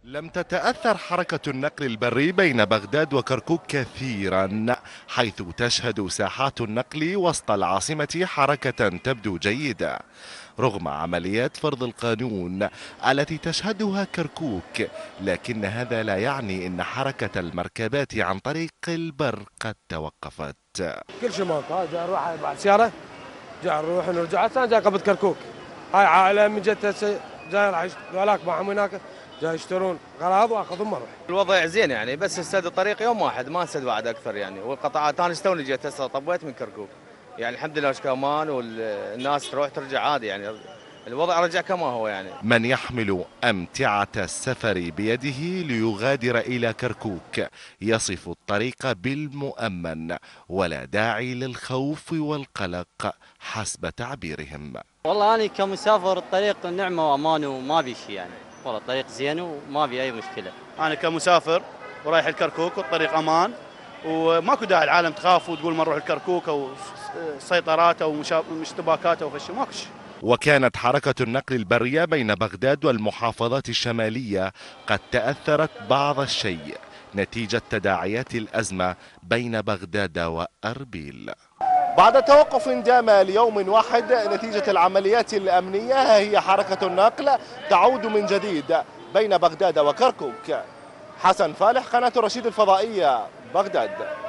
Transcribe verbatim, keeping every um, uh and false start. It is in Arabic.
لم تتأثر حركة النقل البري بين بغداد وكركوك كثيرا، حيث تشهد ساحات النقل وسط العاصمة حركة تبدو جيدة رغم عمليات فرض القانون التي تشهدها كركوك. لكن هذا لا يعني أن حركة المركبات عن طريق البر قد توقفت. كل شيء منطقة جاي نروح بعد سيارة، جاي نروح ونرجع. أنا جاي قبل كركوك، هاي عائلة من جت جاي راح هناك معهم هناك جاي يشترون غراض واخذهم واروح. الوضع زين يعني، بس نسد الطريق يوم واحد، ما نسد بعد اكثر يعني. والقطاعات انا استوني جيت هسه طبيت من كركوك يعني، الحمد لله كمان، والناس تروح ترجع عادي يعني، الوضع رجع كما هو يعني. من يحمل أمتعة السفر بيده ليغادر إلى كركوك يصف الطريق بالمؤمن ولا داعي للخوف والقلق حسب تعبيرهم. والله أنا كمسافر الطريق نعمة وأمان وما بي شيء يعني، والله الطريق زين وما بي أي مشكلة. أنا كمسافر ورايح الكركوك والطريق أمان، وماكو داعي العالم تخاف وتقول ما نروح الكركوك أو سيطرات أو مشتبكات أو فشي، ماكو شيء. وكانت حركة النقل البرية بين بغداد والمحافظات الشمالية قد تأثرت بعض الشيء نتيجة تداعيات الأزمة بين بغداد وأربيل. بعد توقف دام ليوم واحد نتيجة العمليات الأمنية، هي حركة النقل تعود من جديد بين بغداد وكركوك. حسن فالح، قناة رشيد الفضائية، بغداد.